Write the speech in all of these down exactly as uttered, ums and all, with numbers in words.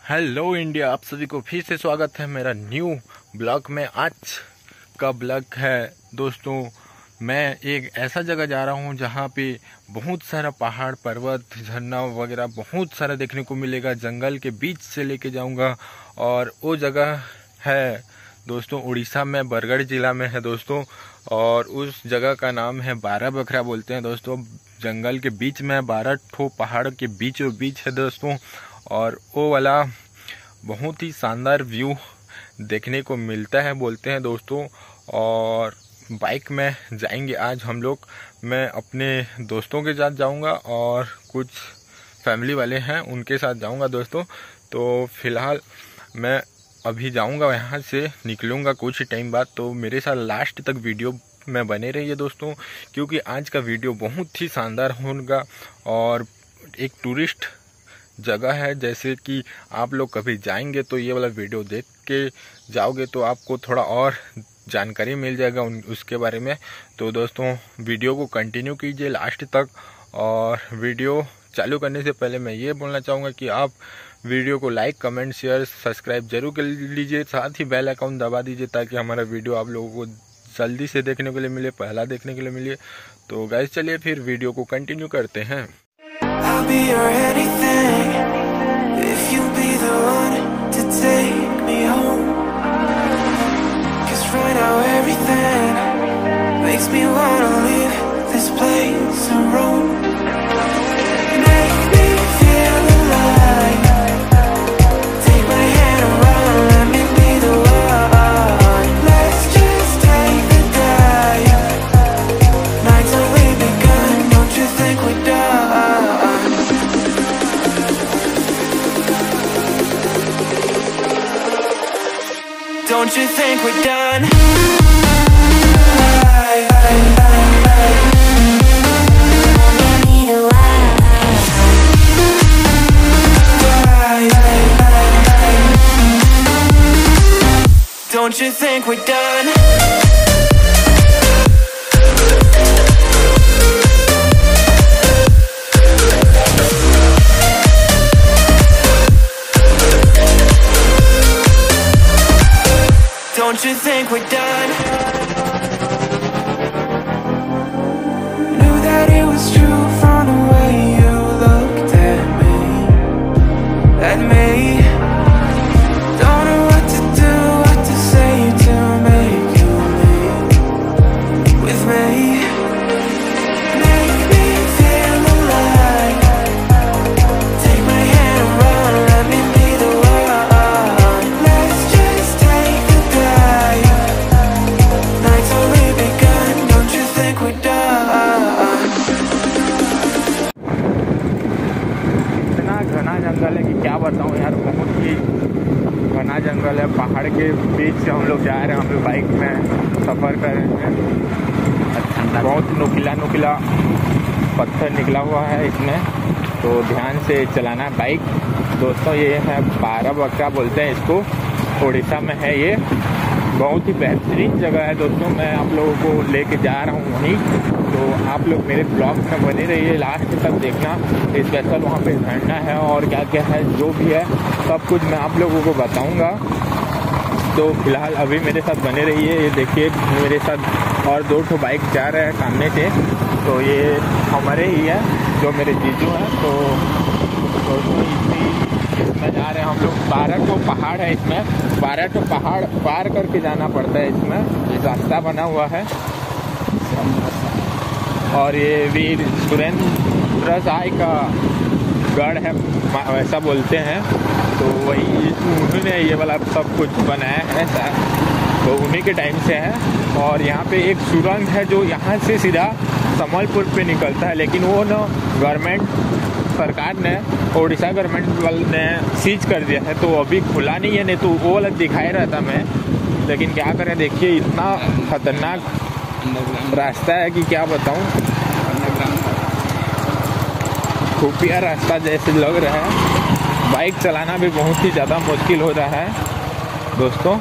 Hello India, आप सभी को फिर से स्वागत है मेरा न्यू ब्लॉग में। आज का ब्लॉग है दोस्तों, मैं एक ऐसा जगह जा रहा हूँ जहाँ पे बहुत सारा पहाड़, पर्वत, झरना वगैरह बहुत सारा देखने को मिलेगा। जंगल के बीच से लेके जाऊँगा और वो जगह है दोस्तों उड़ीसा में, बरगढ़ जिला में है दोस्तों। और उस जगह का नाम है बारह बखरा बोलते हैं दोस्तों। जंगल के बीच में बारह ठो पहाड़ के बीचों बीच है दोस्तों। और वो वाला बहुत ही शानदार व्यू देखने को मिलता है बोलते हैं दोस्तों। और बाइक में जाएंगे आज हम लोग। मैं अपने दोस्तों के साथ जाऊंगा और कुछ फैमिली वाले हैं उनके साथ जाऊंगा दोस्तों। तो फिलहाल मैं अभी जाऊंगा, यहाँ से निकलूंगा कुछ टाइम बाद। तो मेरे साथ लास्ट तक वीडियो में बने रहिए दोस्तों, क्योंकि आज का वीडियो बहुत ही शानदार होगा। और एक टूरिस्ट जगह है, जैसे कि आप लोग कभी जाएंगे तो ये वाला वीडियो देख के जाओगे तो आपको थोड़ा और जानकारी मिल जाएगा उन उसके बारे में। तो दोस्तों वीडियो को कंटिन्यू कीजिए लास्ट तक। और वीडियो चालू करने से पहले मैं ये बोलना चाहूँगा कि आप वीडियो को लाइक, कमेंट, शेयर, सब्सक्राइब जरूर कर लीजिए। साथ ही बेल आइकन दबा दीजिए ताकि हमारा वीडियो आप लोगों को जल्दी से देखने के लिए मिले, पहला देखने के लिए मिले। तो गाइस चलिए फिर वीडियो को कंटिन्यू करते हैं। I'll be your anything if you be the one to take me home. 'Cause right now everything makes me wanna leave this place and roam. Make me feel alive. Take my hand and run, let me be the one. Let's just take the dive. Nights only begun, don't you think we're done? Don't you think we're done? Don't you think we're done? Don't you think we're done? Knew that it was true from the way you looked at me, at me. Don't know what to do, what to say to make you leave with me. Make me feel alive. Take my hand and run, let me be the one. Let's just take the इतना घना जंगल है कि क्या बताऊं यार, बहुत ही घना जंगल है। पहाड़ के बीच से हम लोग जा रहे हैं, हम लोग बाइक में सफ़र कर रहे हैं। बहुत नुकीला नुकीला पत्थर निकला हुआ है इसमें, तो ध्यान से चलाना है बाइक दोस्तों। ये है बारह बखरा बोलते हैं इसको, उड़ीसा में है ये। बहुत ही बेहतरीन जगह है दोस्तों। मैं आप लोगों को लेके जा रहा हूँ वहीं, तो आप लोग मेरे ब्लॉग में बने रहिए, लास्ट तक देखना। स्पेशल वहाँ पे झरना है और क्या क्या है, जो भी है सब कुछ मैं आप लोगों को बताऊँगा। तो फिलहाल अभी मेरे साथ बने रहिए। ये देखिए मेरे साथ और दो ठो बाइक जा रहे हैं सामने से, तो ये हमारे ही है जो मेरे जीजू हैं। तो दोस्तों इसी इसमें जा रहे हैं हम लोग। बारह ठो पहाड़ है इसमें, बारह ठो पहाड़ पार करके जाना पड़ता है इसमें। ये रास्ता बना हुआ है और ये वीर सुरेंद्र साय का गढ़ है ऐसा बोलते हैं। तो वही उन्होंने ये वाला सब कुछ बनाया है, तो उन्हीं के टाइम से है। और यहाँ पे एक सुरंग है जो यहाँ से सीधा संबलपुर पे निकलता है, लेकिन वो ना गवर्नमेंट सरकार ने, उड़ीसा गवर्नमेंट वाले ने सीज कर दिया है, तो अभी खुला नहीं है। नहीं तो वो वाला दिखाई रहा था मैं, लेकिन क्या करें, देखिए इतना खतरनाक रास्ता है कि क्या बताऊं। खुफिया रास्ता जैसे लग रहा है। बाइक चलाना भी बहुत ही ज़्यादा मुश्किल हो रहा है दोस्तों।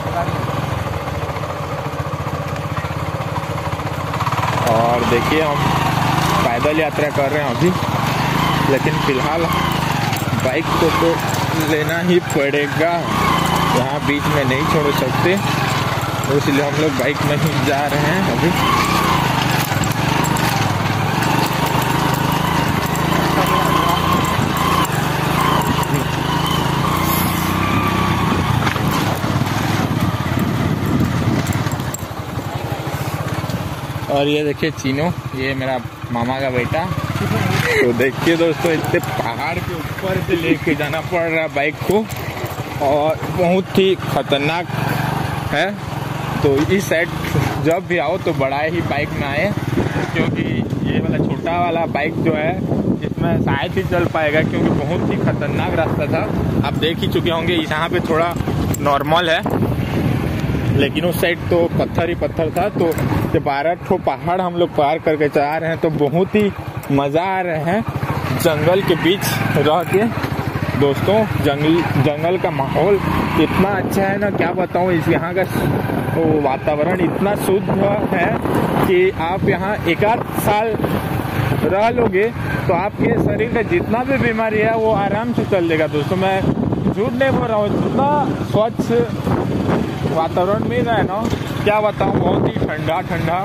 और देखिए हम पैदल यात्रा कर रहे हैं अभी, लेकिन फ़िलहाल बाइक को तो लेना ही पड़ेगा, यहाँ बीच में नहीं छोड़ सकते, तो इसलिए हम लोग बाइक में ही जा रहे हैं अभी। और ये देखिए चीनो, ये मेरा मामा का बेटा। तो देखिए दोस्तों, इतने पहाड़ के ऊपर से लेके जाना पड़ रहा है बाइक को, और बहुत ही खतरनाक है। तो इस साइड जब भी आओ तो बड़ा ही बाइक में आए, क्योंकि ये वाला छोटा वाला बाइक जो है इसमें शायद ही चल पाएगा, क्योंकि बहुत ही खतरनाक रास्ता था। आप देख ही चुके होंगे, यहाँ पे थोड़ा नॉर्मल है, लेकिन उस साइड तो पत्थर ही पत्थर था। तो ये बारह ठो पहाड़ हम लोग पार करके जा रहे हैं, तो बहुत ही मज़ा आ रहे हैं जंगल के बीच रह के। दोस्तों जंगल जंगल का माहौल इतना अच्छा है ना, क्या बताऊँ। इस यहाँ का वातावरण इतना शुद्ध है कि आप यहाँ एक आध साल रह लोगे तो आपके शरीर में जितना भी बीमारी है वो आराम से चल देगा। दोस्तों मैं झूठ नहीं बोल रहा हूँ, इतना स्वच्छ वातावरण मिल रहा है ना, क्या बताऊँ। बहुत ही ठंडा ठंडा,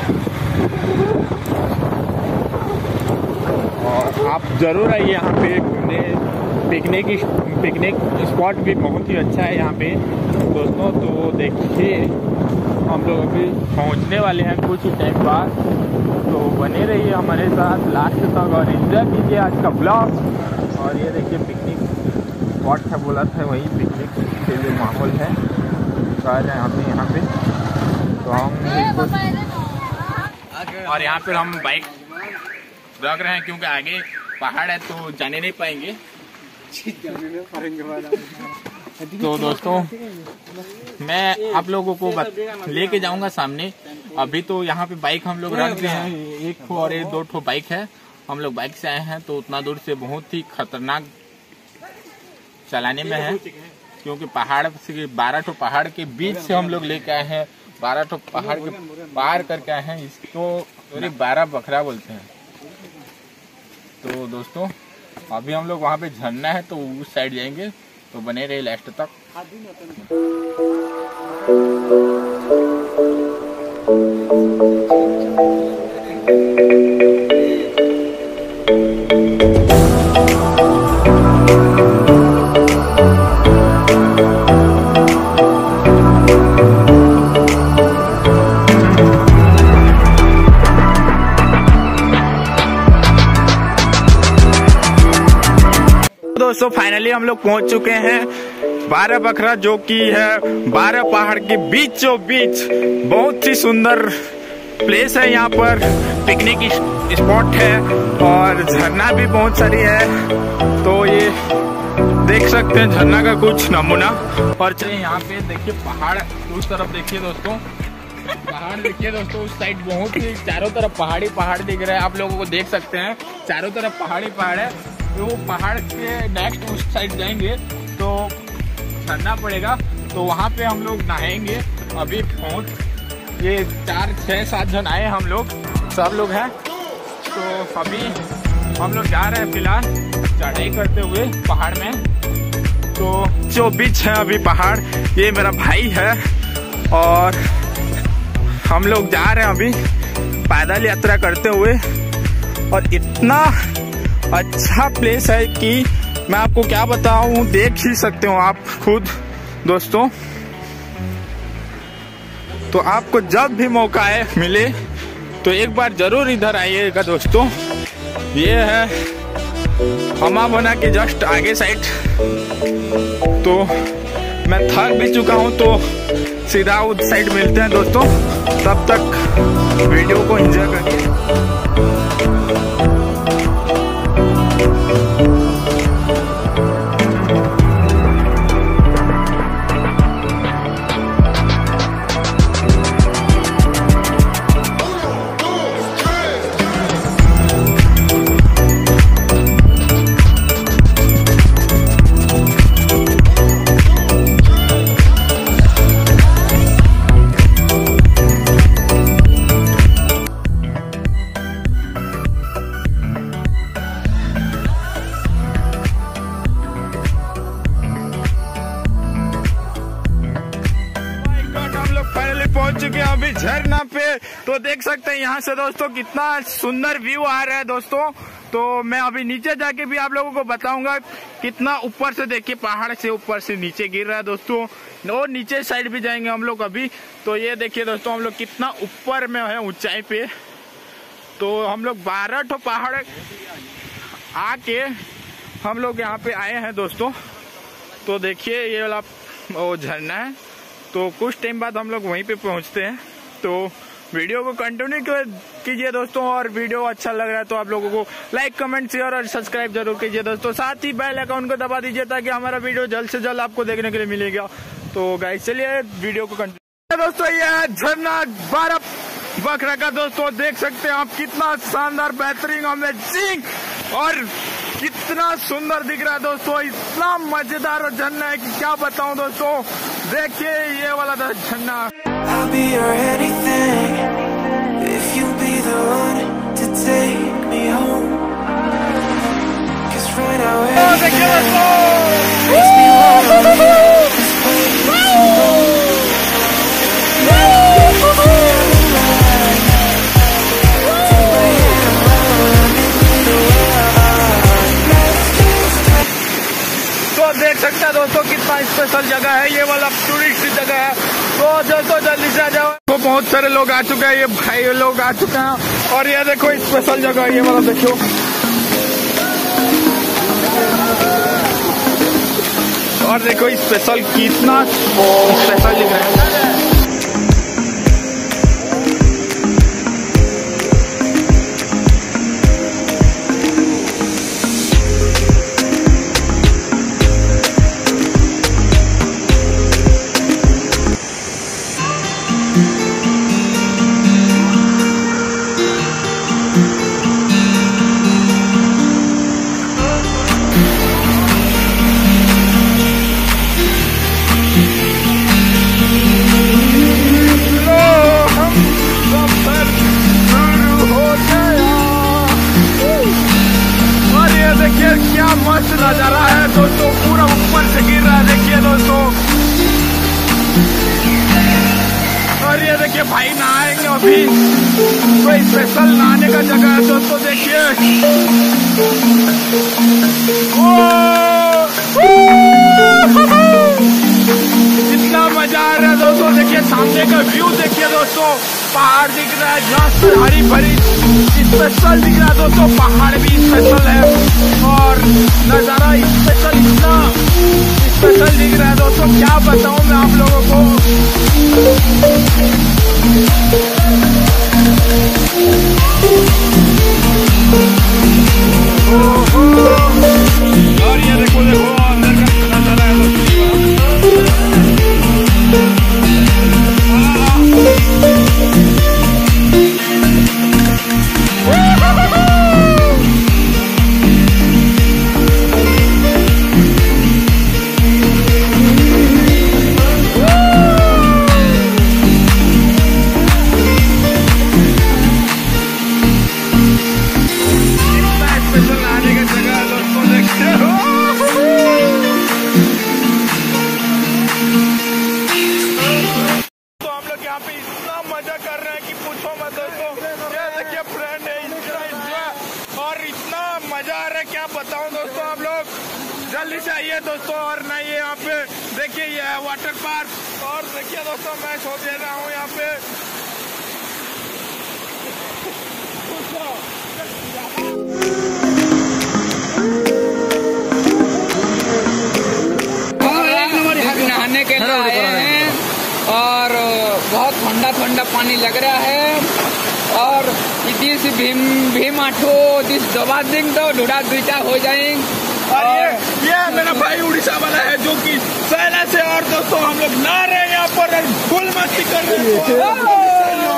और आप जरूर आइए यहाँ पे घूमने। पिकनिक पिकनिक स्पॉट भी बहुत ही अच्छा है यहाँ पे दोस्तों। तो देखिए हम लोग अभी पहुँचने वाले हैं कुछ ही टाइम बाद, तो बने रहिए हमारे साथ लास्ट तक और एंजॉय कीजिए आज का ब्लॉग। और ये देखिए पिकनिक स्पॉट है, बोला था वही पिकनिक के लिए माहौल है। आ जाए हम यहाँ पे, तो हम और यहाँ पर हम बाइक रख रहे हैं, क्योंकि आगे पहाड़ है तो जाने नहीं पाएंगे। तो दोस्तों मैं आप लोगों को लेके जाऊंगा सामने। अभी तो यहाँ पे बाइक हम लोग रख दिए हैं, एक ठो और एक दो ठो बाइक है। हम लोग बाइक से आए हैं, तो उतना दूर से बहुत ही खतरनाक चलाने में है, क्योंकि पहाड़ से बारह ठो पहाड़ के बीच से हम लोग लेके आए हैं। बारह ठो पहाड़ के पार करके आए हैं, इसको बारह बखरा बोलते हैं। तो दोस्तों अभी हम लोग वहाँ पे झरना है, तो उस साइड जाएंगे, तो बने रहे लास्ट तक। दोस्तों फाइनली हम लोग पहुंच चुके हैं बारह बखरा, जो कि है बारह पहाड़ के बीचों बीच। बहुत ही सुंदर प्लेस है, यहाँ पर पिकनिक स्पॉट है और झरना भी बहुत सारी है। तो ये देख सकते हैं झरना का कुछ नमूना। और चलिए यहाँ पे देखिए पहाड़, उस तरफ देखिए दोस्तों, पहाड़ देखिए दोस्तों, उस साइड बहुत ही चारों तरफ पहाड़ी पहाड़ दिख रहे हैं। आप लोगों को देख सकते हैं चारों तरफ पहाड़ी पहाड़ है। तो पहाड़ के नेक्स्ट उस साइड जाएंगे तो झरना पड़ेगा, तो वहाँ पे हम लोग नहाएंगे। अभी पहुँच ये चार छः सात जन आए हम लोग, सब लोग हैं। तो अभी हम लोग जा रहे हैं फिलहाल चढ़ाई करते हुए पहाड़ में। तो जो बीच है अभी पहाड़, ये मेरा भाई है और हम लोग जा रहे हैं अभी पैदल यात्रा करते हुए। और इतना अच्छा प्लेस है कि मैं आपको क्या बताऊं, देख ही सकते हो आप खुद दोस्तों। तो आपको जब भी मौका है मिले तो एक बार जरूर इधर आइएगा दोस्तों। ये है हमाबोना के जस्ट आगे साइड। तो मैं थक भी चुका हूं, तो सीधा उस साइड मिलते हैं दोस्तों। तब तक वीडियो को एंजॉय करिए। चुके हैं अभी झरना पे। तो देख सकते हैं यहाँ से दोस्तों कितना सुंदर व्यू आ रहा है दोस्तों। तो मैं अभी नीचे जाके भी आप लोगों को बताऊंगा कितना ऊपर से, देखिए पहाड़ से ऊपर से नीचे गिर रहा है दोस्तों। और नीचे साइड भी जाएंगे हम लोग अभी। तो ये देखिए दोस्तों हम लोग कितना ऊपर में है ऊंचाई पे। तो हम लोग बारह ठो पहाड़ आके हम लोग यहाँ पे आए हैं दोस्तों। तो देखिए ये वाला वो झरना है। तो कुछ टाइम बाद हम लोग वहीं पे पहुँचते हैं। तो वीडियो को कंटिन्यू कीजिए दोस्तों, और वीडियो अच्छा लग रहा है तो आप लोगों को लाइक कमेंट शेयर और सब्सक्राइब जरूर कीजिए दोस्तों। साथ ही बेल आइकन को दबा दीजिए ताकि हमारा वीडियो जल्द से जल्द आपको देखने के लिए मिलेगा। तो गाइस चलिए वीडियो को कंटिन्यू। दोस्तों ये झरना बारह बकरा का दोस्तों, देख सकते हैं आप कितना शानदार बेहतरीन अमेजिंग और कितना सुंदर दिख रहा है दोस्तों। इतना मजेदार झरना है कि क्या बताऊं दोस्तों। देखिए ये वाला झरना। I'll be your anything if you be the one to take me home. 'Cause right now everything makes me wanna leave this place alone. Let's get feeling right. Take my hand while I'm in the wild. Let's just. तो देख सकते हैं दोस्तों कितना special जगह है, ये वाला टूरिस्ट जगह है। तो दोस्तों जल्दी से आ जाओ। तो बहुत सारे लोग आ चुके हैं, ये भाई लोग आ चुके हैं। और ये देखो स्पेशल जगह है, ये वाला देखो। और देखो स्पेशल कितना स्पेशल जगह है। क्या मस्त नजारा है दोस्तों, पूरा ऊपर से गिर रहा है देखिए दोस्तों। और ये देखिए भाई नहाएंगे अभी, कोई स्पेशल नहाने का जगह है दोस्तों। देखिए कितना मजा आ रहा है दोस्तों। देखिए सामने का व्यू देखिए दोस्तों, पहाड़ दिख रहा है, घास हरी भरी स्पेशल दिख रहा है दोस्तों। पहाड़ भी स्पेशल है और नजारा स्पेशल, इतना स्पेशल दिख रहा है दोस्तों, क्या बताऊं मैं आप लोगों को। और ये देखो देखो अंदर का नजारा है दोस्तों। मजा आ रहा है, क्या बताऊं दोस्तों। आप लोग जल्दी से आइए दोस्तों और ना ये यहाँ पे देखिए ये है वाटर पार्क। और देखिए दोस्तों मैं सो दे रहा हूँ यहाँ पे। नहाने के लिए आए हैं और बहुत ठंडा ठंडा पानी लग रहा है। और दिस भीम भीम आठो दिस दबा देंगे तो ढूढ़ा दुईटा हो जाएंगे। और ये ये मेरा भाई उड़ीसा वाला है जो कि सहला से। और दोस्तों हम लोग नहा रहे हैं यहाँ पर, फुल मस्ती कर रहे हैं।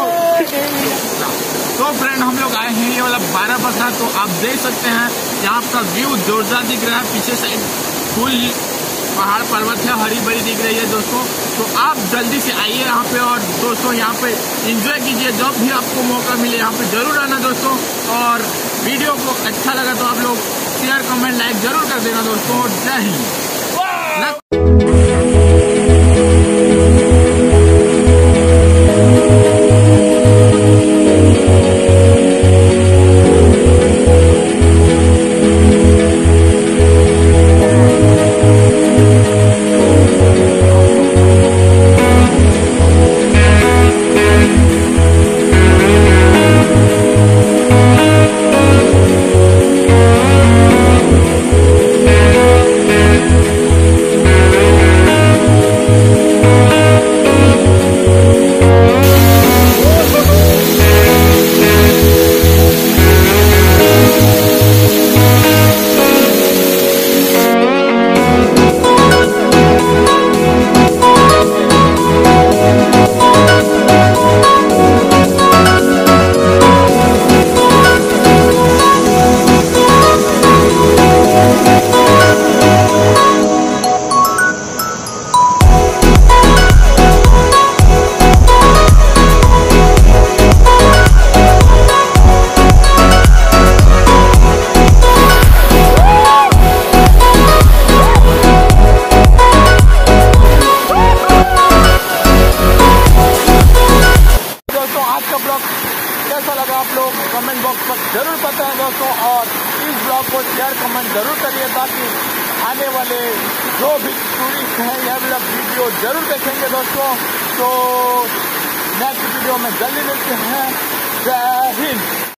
तो फ्रेंड हम लोग आए हैं ये वाला बारह बकरा। तो आप देख सकते हैं यहाँ का व्यू जोरदार दिख रहा है, पीछे साइड फुल पहाड़ पर्वत है, हरी भरी दिख रही है दोस्तों। तो आप जल्दी से आइए यहाँ पे और दोस्तों यहाँ पे एंजॉय कीजिए। जब भी आपको मौका मिले यहाँ पे जरूर आना दोस्तों। और वीडियो को अच्छा लगा तो आप लोग शेयर कमेंट लाइक जरूर कर देना दोस्तों। जय हिंद। आज का ब्लॉग कैसा लगा आप लोग कमेंट बॉक्स पर जरूर बताएं दोस्तों, और इस ब्लॉग को शेयर कमेंट जरूर करिए ताकि आने वाले जो भी टूरिस्ट हैं यह ब्लॉग वीडियो जरूर देखेंगे दोस्तों। तो नेक्स्ट वीडियो में जल्दी मिलते हैं। जय हिंद।